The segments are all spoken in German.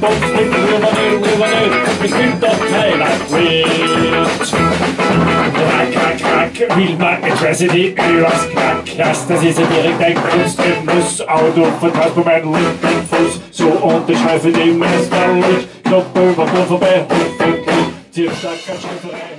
Box mit übernäht, ich bin doch keiner Quid. Krack, will man Adversity übers Krass, das ist ja direkt ein Kunstgenuss. Auto vertraust bei meinem linken Fuß, so und ich schreife dem Meister ruhig, Knopf über Tor vorbei, Zielstag kann Schifferei.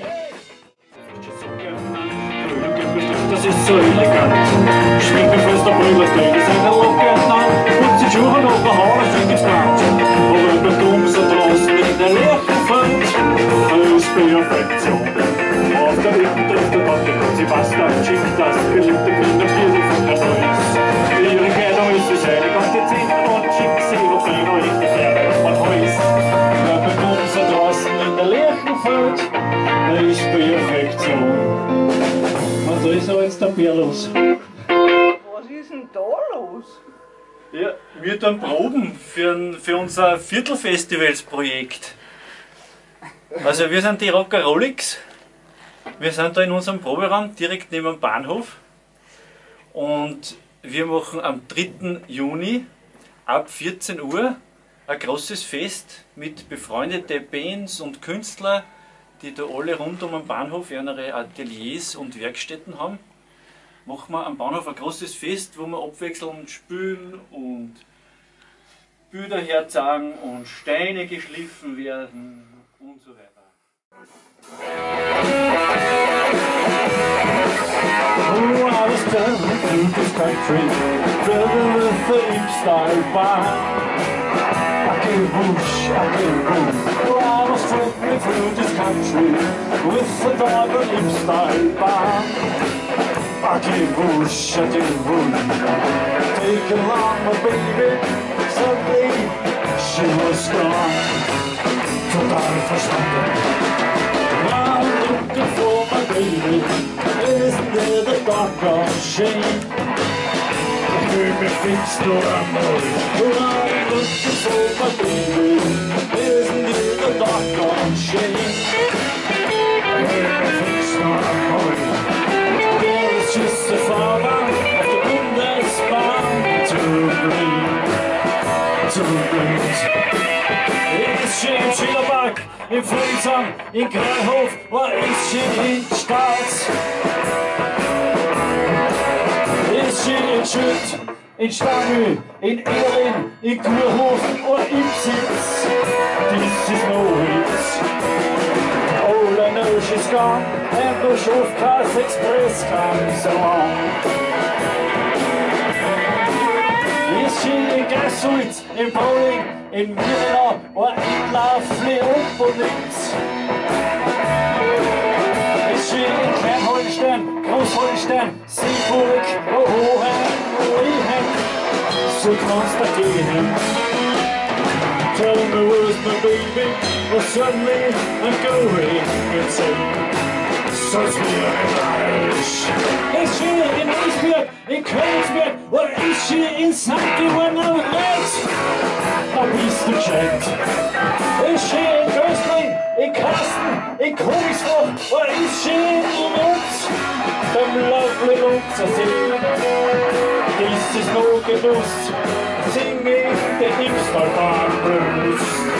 Das ist so elegant. Schwing mir fest der Brüder, die sind locker nah. Putz die Schuhe und der Haare sind gespannt. Aber über dumm so draußen in der Lerche fällt, ist Perfektion. Auf der Rücken trifft der Tante, sie passt auf, schickt das beliebte Kinderbier von der Neues. Ihre Kleidung ist wie seine ganze Zähne und schickt sie über Fino in die Ferne von Häus. Über dumm so draußen in der Lerche fällt, ist Perfektion. Was ist aber jetzt der Bier los? Was ist denn da los? Ja, wir tun Proben für unser Viertelfestivalsprojekt. Also wir sind die RockaRollics. Wir sind da in unserem Proberaum direkt neben dem Bahnhof und wir machen am 3. Juni ab 14 Uhr ein großes Fest mit befreundeten Bands und Künstlern, die da alle rund um den Bahnhof ihre Ateliers und Werkstätten haben. Machen wir am Bahnhof ein großes Fest, wo wir abwechselnd spielen und Bilder herzeigen und Steine geschliffen werden und so weiter. Oh, I was traveling through this country, traveling with the Ybbstalbahn. I can whoosh. Oh, I was traveling through this country with the double Ybbstalbahn. I can whoosh. Take along my baby, suddenly she was gone. Total verstanden. I'm looking for my baby, isn't there the doggone shame? Baby fixed or I'm I'm looking for my baby, isn't there the doggone shame? Baby fixed or I'm there is just a farmer of the Bundesbahn to bleed. Ist sie in Schillerberg, in Friesheim, in Greinhof, oder ist sie in Stals? Ist sie in Schütt, in Stangl, in Erling, in Kurhof oder im Sitz? This is no hits. All I know she's gone, and the Schofkars Express comes along. Ist sie in Gassuitz, in Bowling, in Mirna oder in Laufli und nix. Ist sie in Kleinholstein, Großholstein, Seeburg, Hohenheim, Lehen, so kannst du gehen. Tell me where's my baby, but suddenly I'm going insane. Soll's mir ein Irish. Ist sie in Eisberg, in Königsberg, oder ist sie in St. Johann am Reit? Da bist du gescheit. Ist sie in Größeren, in Karsten, in Königsbach, oder ist sie in uns? Dem lovely Nutzersee. Dies ist nur Genuss, sing ich den Ybbstalbahn-Blues.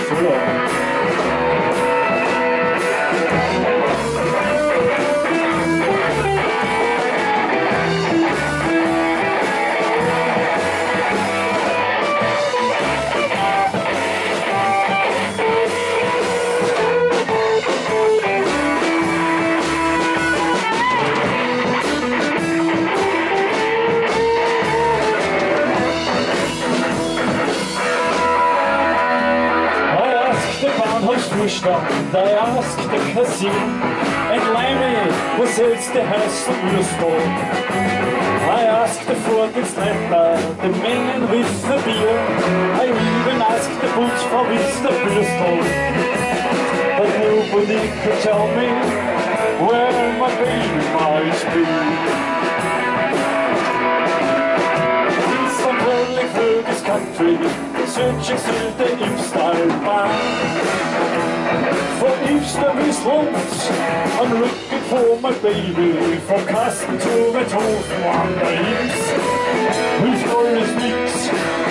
I asked the cashier, and Limey, who sells the house of Ybbstalbahn? I asked the Vorgehensleiter, the man with the beer. I even asked the butch for Mr. Ybbstalbahn. But nobody could tell me where my baby might be. Since I'm traveling through this country, searching through the Ybbstalbahn. For Ybbstalbahn, I'm looking for my baby. From Kasten to Waidhofen on the Ybbs, who's always mix.